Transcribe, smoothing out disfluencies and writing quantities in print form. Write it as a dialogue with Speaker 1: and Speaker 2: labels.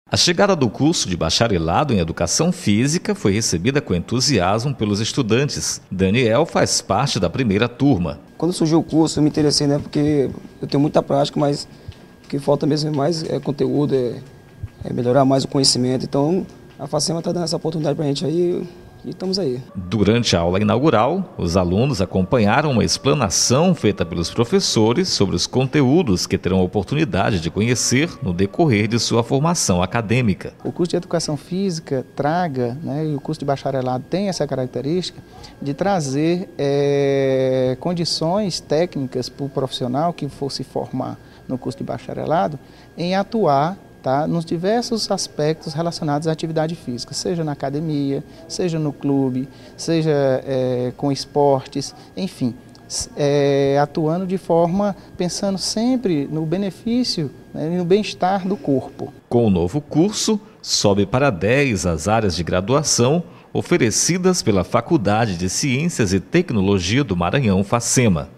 Speaker 1: A chegada do curso de bacharelado em Educação Física foi recebida com entusiasmo pelos estudantes. Daniel faz parte da primeira turma.
Speaker 2: Quando surgiu o curso eu me interessei, porque eu tenho muita prática, mas o que falta mesmo mais é conteúdo, é melhorar mais o conhecimento. Então a Facema está dando essa oportunidade para a gente aí e estamos aí.
Speaker 1: Durante a aula inaugural, os alunos acompanharam uma explanação feita pelos professores sobre os conteúdos que terão a oportunidade de conhecer no decorrer de sua formação acadêmica.
Speaker 3: O curso de Educação Física e o curso de bacharelado tem essa característica de trazer condições técnicas para o profissional que for se formar no curso de bacharelado em atuar nos diversos aspectos relacionados à atividade física, seja na academia, seja no clube, seja com esportes, enfim, atuando de forma, pensando sempre no benefício e no bem-estar do corpo.
Speaker 1: Com o novo curso, sobe para 10 as áreas de graduação oferecidas pela Faculdade de Ciências e Tecnologia do Maranhão, Facema.